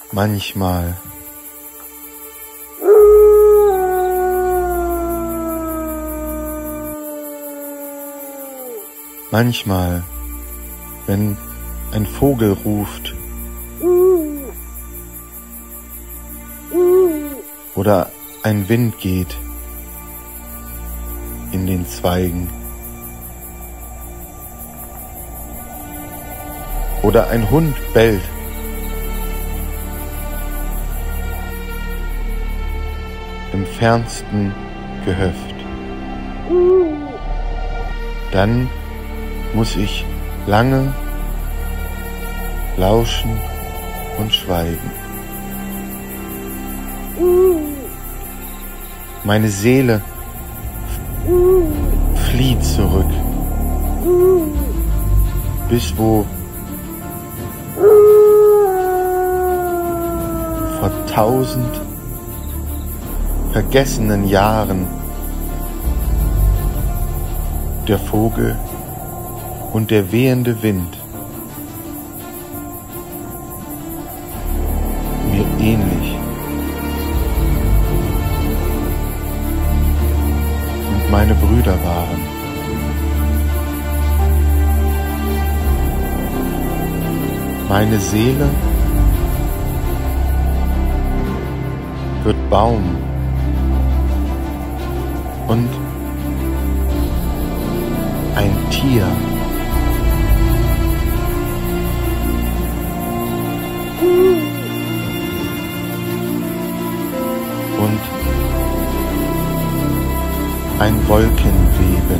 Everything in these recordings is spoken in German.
Manchmal wenn ein Vogel ruft oder ein Wind geht in den Zweigen oder ein Hund bellt im fernsten Gehöft, dann muss ich lange lauschen und schweigen. Meine Seele flieht zurück, bis wo vor 1000 vergessenen Jahren der Vogel und der wehende Wind mir ähnlich und meine Brüder waren. Meine Seele wird Baum und ein Tier. Und ein Wolkenweben.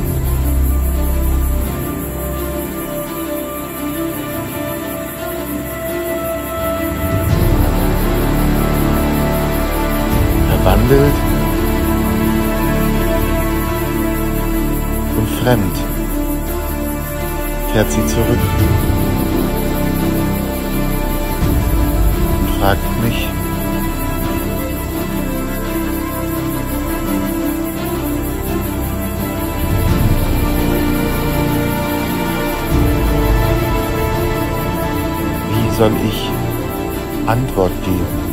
Verwandelt und fremd kehrt sie zurück und fragt mich: Wie soll ich Antwort geben?